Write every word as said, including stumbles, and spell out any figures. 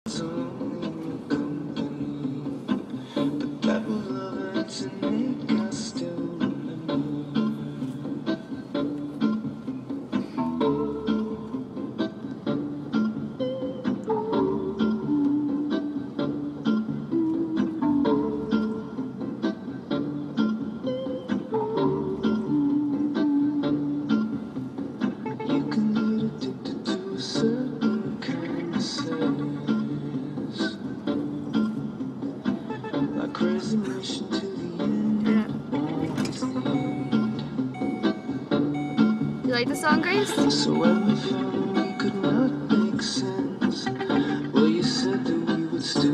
Resolution to the end. You like the song, Grace? So when we found we could not make sense, well, you said that we would still